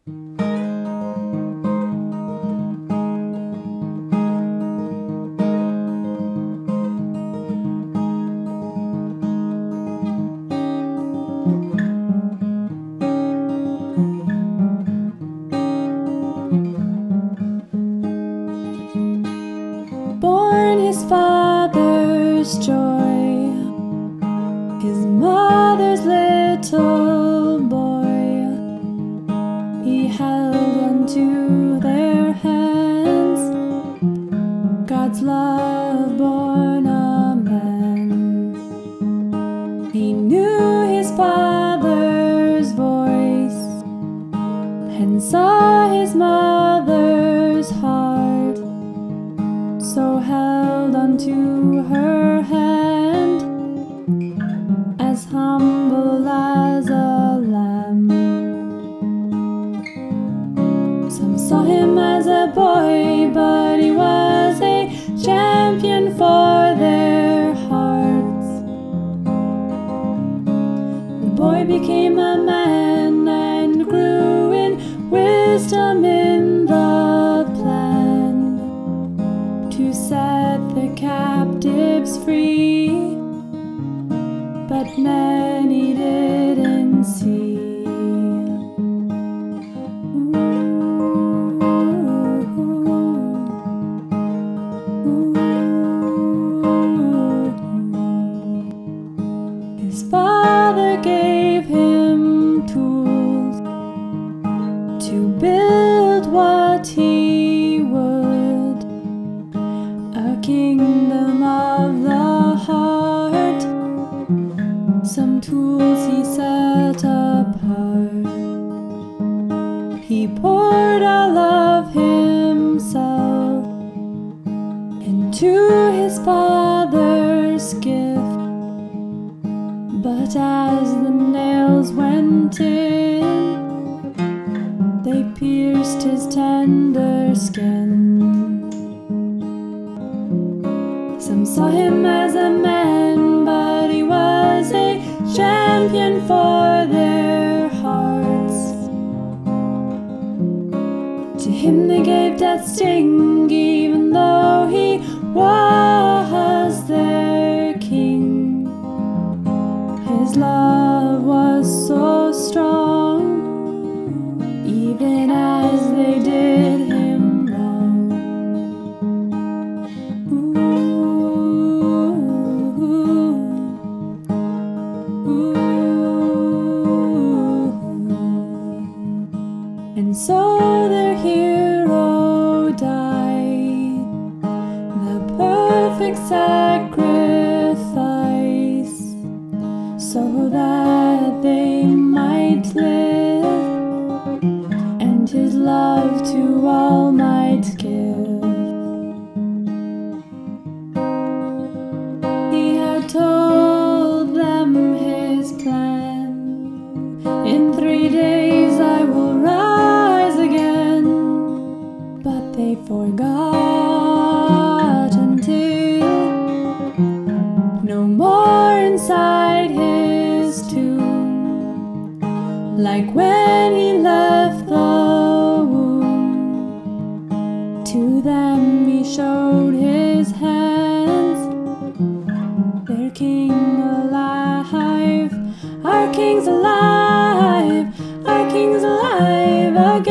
Born his father's joy, his mother's little boy, he held unto their hands, God's love born a man. He knew his father's voice and saw his mother's heart, so held unto her hand, as humble as a lamb. Some saw him as a boy, but he was a champion for their hearts. The boy became a man and grew in wisdom in the plan to set the captives free, but many didn't see. His father gave him tools to build what he would, a kingdom of the heart. Some tools he set apart. He poured all of himself into his father's gift, but as the nails went in, they pierced his tender skin. Some saw him as a man, but he was a champion for their hearts. To him they gave death's sting, even though he was their king. His love was so strong, even as they did him wrong. And so their hero died, the perfect sacrifice, so that they might live, and his love to all might give. He had told them his plan: in 3 days I will rise again. But they forgot until no more inside his tomb, like when he left the womb. To them he showed his hands, their king alive, our king's alive, our king's alive again.